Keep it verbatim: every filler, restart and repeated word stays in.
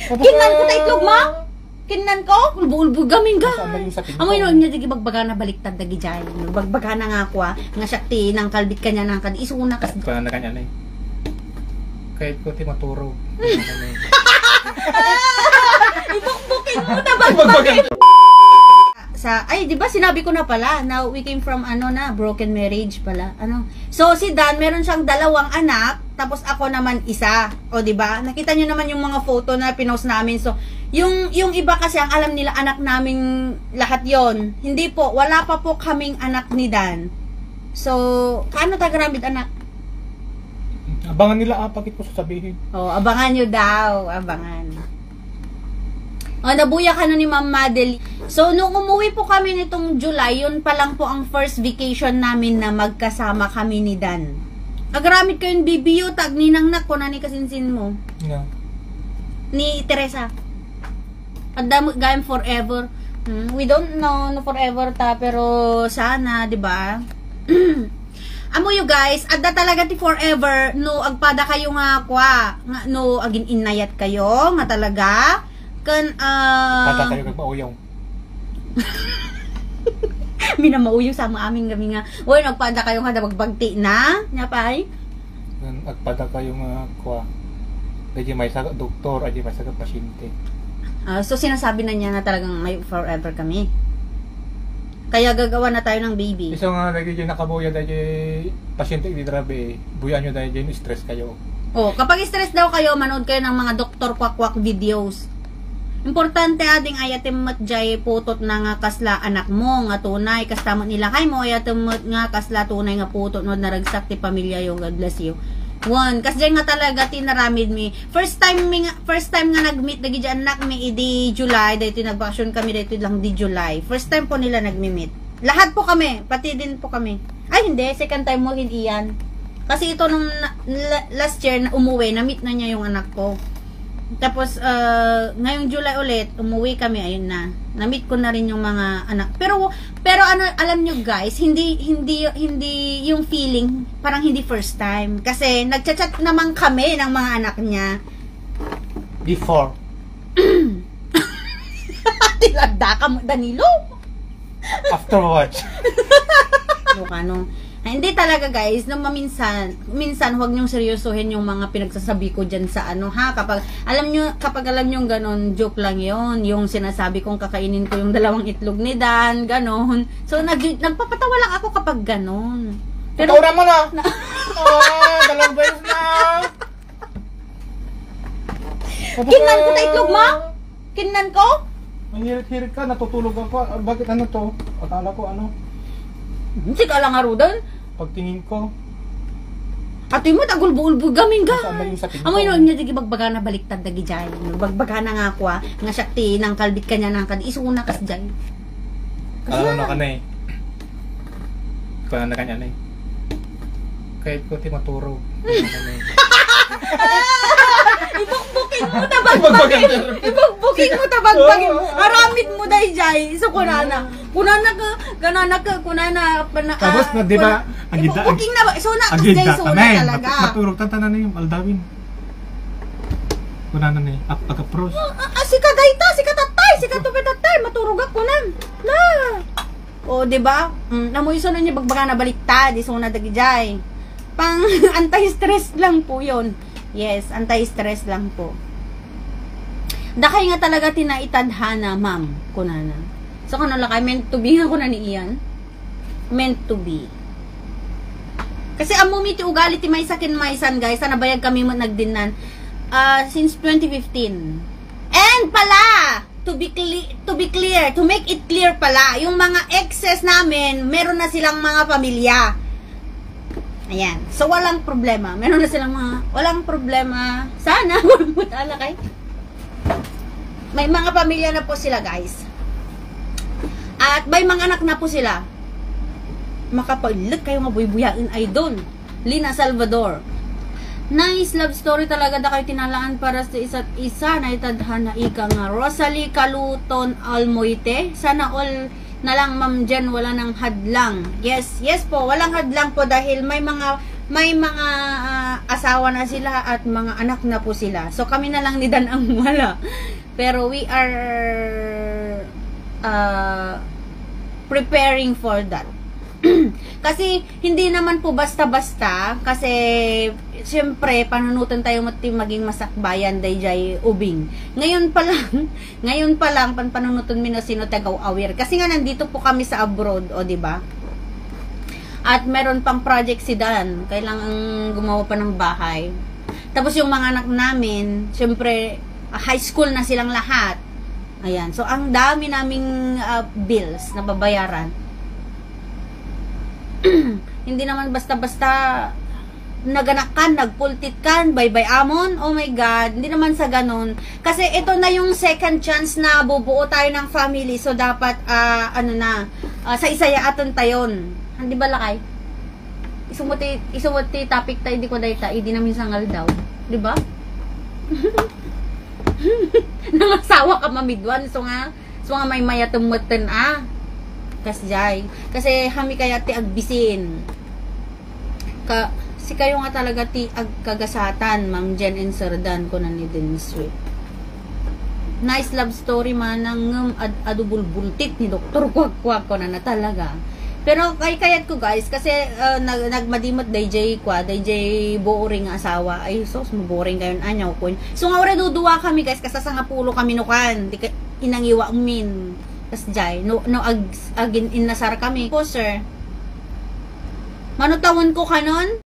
Kinan ko ta itlog ma? Kinan ko? Ulbo-ulbo gamin ga. Amoy no niya digi bagbaga na baliktad dagi jay. Bagbaga na nga ako ah. Nga sakti nang kalbit kanya nang kad isuna kas. Kana na kanya nay. Kahit ko ti maturo. Ibukbukin mo na bagbaga. Sa ay, 'di ba sinabi ko na pala, now we came from ano na, broken marriage pala. Ano? So si Dan, meron siyang dalawang anak, tapos ako naman isa. O 'di ba? Nakita niyo naman yung mga photo na pinost namin. So, yung yung iba kasi ang alam nila anak naming lahat 'yon. Hindi po, wala pa po kaming anak ni Dan. So, paano ta gramid anak? Abangan nila ah, bakit ko sasabihin. Oh, abangan niyo daw, abangan. Oh, nabuya ka na ni Ma'am Madel. So, nung umuwi po kami nitong July, yun pa lang po ang first vacation namin na magkasama kami ni Dan. Agramit ko yung B B U, tag ninang nak ko na ni kasinsin mo. Yeah. Ni Teresa. Adam gayam forever. Hmm, we don't know no forever ta, pero sana, di ba? Amo you guys, adda talaga ti forever, no agpada kayo nga kwa, nga no agin inayat kayo, nga talaga. Kan uh, Pata kayo kag mauyaw. Mina mauyaw sa mga aming gami nga. Oy, nagpada kayo nga dabagbagti na, nya pay. Nan agpada kayo nga kwa. Dagi may saga doktor, adi may saga pasyente. Uh, so sinasabi na niya na talagang may forever kami. Kaya gagawa na tayo ng baby. Isa nga dagi nakabuya dagi pasyente di drabe. Buyan nyo dagi stress kayo. Oh, kapag stress daw kayo, manood kayo ng mga doktor kwak-kwak videos. Importante ading ayatem matjay putot na nga kasla anak mo nga tunay kas tamo nila kay mo ayatem nga kasla tunay nga putot no naragsak ti pamilya yung God bless you. One, kasi nga talaga tinaramid mi. First time mi nga, first time nga nagmeet dagi diyan anak mi idi July, dayto nagbakasyon kami dayto lang di July. First time po nila nagmi-meet. Lahat po kami, pati din po kami. Ay hindi, second time mo hindi yan. Kasi ito nung last year na umuwi, na-meet na niya yung anak ko. Tapos, uh, ngayong July ulit, umuwi kami, ayun na. Na-meet ko na rin yung mga anak. Pero, pero ano, alam nyo guys, hindi, hindi, hindi yung feeling, parang hindi first time. Kasi, nagchat-chat naman kami ng mga anak niya. Before. Tilagda ka mo, Danilo. Afterwards. Yung ano, hindi talaga guys, nung maminsan, minsan huwag niyong seryosohin yung mga pinagsasabi ko dyan sa ano ha, kapag alam nyo, kapag alam nyo ganon, joke lang yon yung sinasabi kong kakainin ko yung dalawang itlog ni Dan, ganon. So, nag, nagpapatawa lang ako kapag ganon. Pero, Patawa mo na! na oh, dalawang beses na! Kinan ko ta itlog ma? Kinan ko? Ang hirit-hirit ka, natutulog ako. Bakit ano to? Akala ko ano? Hindi ka lang arudan. Pagtingin ko. Atoy mo, tagulbo-ulbo gamin ga. Kasama yung sa tingin Amoy ko. no, niya digi bagbaga na baliktad dagi jay. Bagbaga na nga kwa, nga sakti nang kalbit kanya nang kad isuna kas jay. Ano na ka na eh. Kaya na kanya na eh. Kahit ko ti maturo. Ibukbukin mo ta bagbagin. Ibukbukin mo ta bagbagin. Aramid mo day jay. So kunana. Kunana ka, ganana ka, kunana pana. Tapos na di ba? Agida. Ibukbukin na ba? So na kas jay so na talaga. Maturog tatanan na yung aldawin. Kunana na eh. Agapros. Ah, si kadayta, si katatay, si katupetatay, maturog ako nan. La. O, di ba? Mm, namoy so na niya bagbaga na baliktad, iso na dagi jay. Pang anti-stress lang po yon. Yes, anti-stress lang po. Dakay nga talaga tinaitadhana, ma'am, kunana. So, kanala kay meant to be nga kuna ni iyan. Meant to be. Kasi amumi ti ugali ti may sakin maysan, guys. Sana bayag kami mo nagdinan. Uh, since twenty fifteen. And pala, to be, to be clear, to make it clear pala, yung mga exes namin, meron na silang mga pamilya. Ayan. So, walang problema. Meron na silang mga, walang problema. Sana, mutala kay. May mga pamilya na po sila, guys. At may mga anak na po sila. Makapaglit kayo nga buy-buyain ay doon. Lina Salvador. Nice love story talaga na kayo tinalaan para sa isa't isa na itadhana ika nga. Rosalie Caluton Almoite. Sana all na lang ma'am dyan, wala nang hadlang. Yes, yes po, walang hadlang po dahil may mga may mga uh, asawa na sila at mga anak na po sila. So kami na lang ni Dan ang wala. Pero we are uh, preparing for that. Kasi hindi naman po basta-basta, kasi siyempre panunutan tayo mati maging masakbayan dayjay ubing. Ngayon pa lang, ngayon pa lang pan panunutan mi no sino tagaw aware. Kasi nga nandito po kami sa abroad, o di ba? At meron pang project si Dan, kailangan gumawa pa ng bahay. Tapos yung mga anak namin, siyempre high school na silang lahat. Ayan. So ang dami naming uh, bills na babayaran. Hindi naman basta-basta naganak ka, nagpultit ka, bye-bye amon, oh my God, hindi naman sa ganun. Kasi ito na yung second chance na bubuo tayo ng family, so dapat, uh, ano na, uh, sa isaya aton tayon. Hindi ba lakay? Isumuti, isumuti topic tayo, di ko dahil tayo, di namin sangal daw. Di ba? Nangasawa ka mamidwan, so nga, so nga may maya tumutin, ah. Kasjay. Kasi hami kaya ti agbisin. Ka, si kayo nga talaga ti agkagasatan, Ma'am Jen and Sir Dan ko na ni din sweet. Nice love story man ng ad adubulbultit ni Doktor Kwak-Kwak ko na na talaga. Pero kay kayat ko guys, kasi uh, nag nagmadimot D J kwa, D J boring nga asawa. Ay sos mo boring kayon anyaw ko. So nga ora duduwa kami guys, kasi sa nga pulo kami nukan. Di inangiwa min. Tas jay, no, no ag, agin inasar kami. Po sir, manutawon ko kanon?